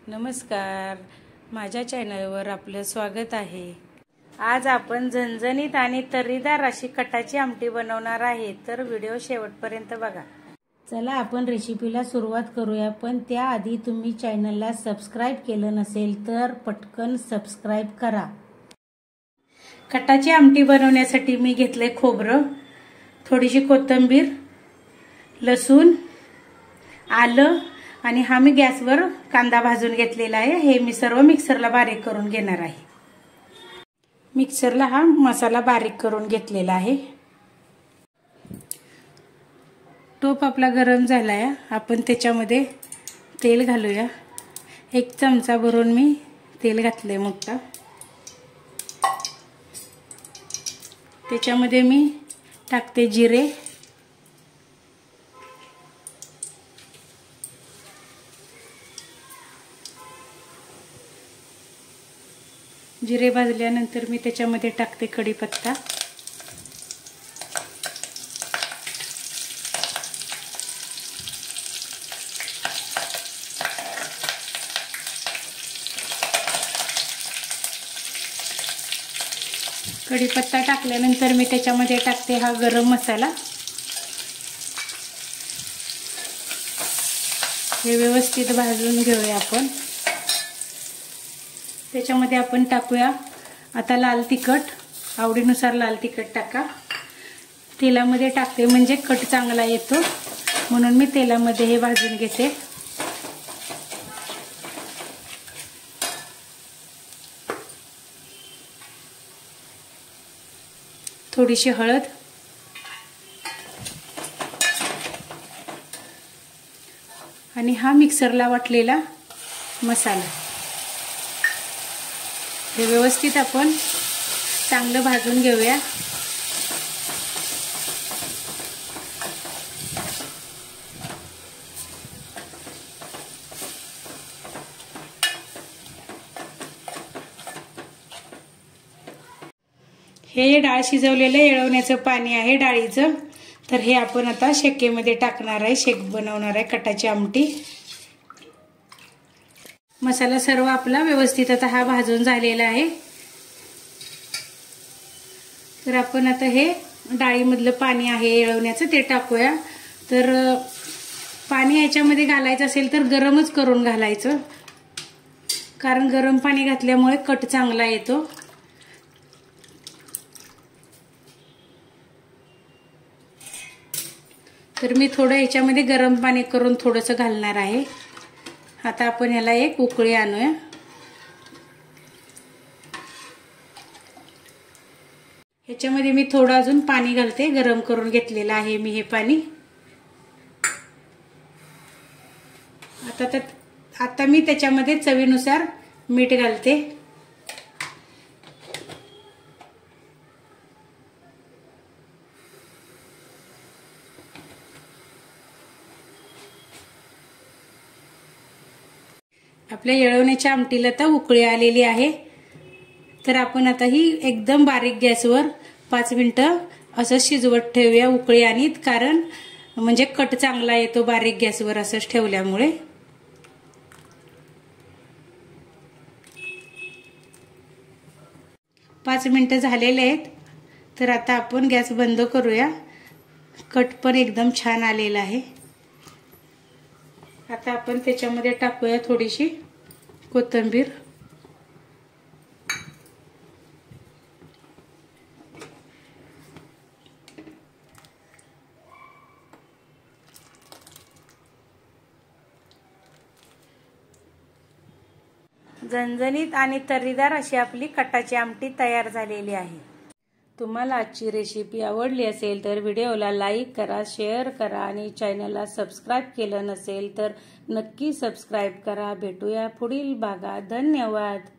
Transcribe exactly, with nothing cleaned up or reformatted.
नमस्कार, माझ्या चॅनलवर आपलं स्वागत आहे। आज आपण झणझणीत आणि तर्रीदार अशी कटाची आमटी बनवणार आहे, तर व्हिडिओ शेवटपर्यंत बघा। चला आपण रेसिपीला सुरुवात करूया, पण त्याआधी तुम्ही चॅनलला सबस्क्राइब केलं नसेल तर पटकन सबस्क्राइब करा। कटाची आमटी बनवण्यासाठी मी घेतले खोबरं, थोडीशी कोथिंबीर, लसूण, आलं आणि हा मी गॅसवर कांदा भाजून घेतलेला आहे। हे मी सर्व मिक्सरला बारीक करून घेणार आहे। मिक्सरला हा मसाला बारीक करून घेतलेला आहे। टोप आपला गरम झाला आहे, आपण त्याच्यामध्ये तेल घालूया। एक चमचा भरून मी तेल घातले मोठा। त्याच्यामध्ये मी टाकते जिरे, जिरे भाजल्यानंतर मी त्याच्यामध्ये टाकते कढीपत्ता, कढीपत्ता टाकल्यानंतर मी त्याच्यामध्ये टाकते हा गरम मसाला। हे व्यवस्थित भाजून घेऊया आपण। त्याच्यामध्ये आपण टाकूया आता लाल तिखट, आवडीनुसार लाल तिखट टाका। तेलामध्ये टाकते म्हणजे कट चांगला येतो, म्हणून मी तेलामध्ये हे भाजून घेते। थोडीशी हळद, आणि हा मिक्सरला वाटलेला मसाला हे व्यवस्थित आपण चांगलं भाजून घेऊया। हे डाळ शिजवलेलं येळवण्याचं पाणी आहे डाळीचं, तर हे आपण आता शेकेमध्ये टाकणार आहे। शेक बनवणार आहे कटाची आमटी। मसाला सर्व आपला व्यवस्थित आता हा भाजून झालेला आहे, तर आपण आता हे डाळीमधलं पाणी आहे येळवण्याचं ते टाकूया। तर पाणी याच्यामध्ये घालायचं असेल तर गरमच करून घालायचं, कारण गरम पाणी घातल्यामुळे कट चांगला येतो। तर मी थोडं याच्यामध्ये गरम पाणी करून थोडंसं घालणार आहे। आता आपण याला एक उकळी आणूया। ह्याच्यामध्ये मी थोडं अजून पाणी घालते, गरम करून घेतलेलं आहे मी हे पाणी। आता तर आता मी त्याच्यामध्ये चवीनुसार मीठ घालते। आपल्या येळवण्याच्या आमटीला तर उकळी आलेली आहे, तर आपण आता ही एकदम बारीक गॅसवर पाच मिनिटं असं शिजवत ठेवूया उकळी आणीत, कारण म्हणजे कट चांगला येतो बारीक गॅसवर असंच ठेवल्यामुळे। पाच मिनिटं झालेले आहेत, तर आता आपण गॅस बंद करूया। कट पण एकदम छान आलेला आहे। आता आपण त्याच्यामध्ये टाकूया थोडीशी कोथिंबीर, झणझणीत आणि तर्रीदार अशी आपली कटाची आमटी तयार झालेली आहे। तुम्हाला आजची रेसिपी आवडली असेल तर व्हिडिओला लाईक करा, शेअर करा आणि चॅनलला सबस्क्राइब केलं नसेल तर नक्की सबस्क्राइब करा। भेटूया पुढील भागात। धन्यवाद।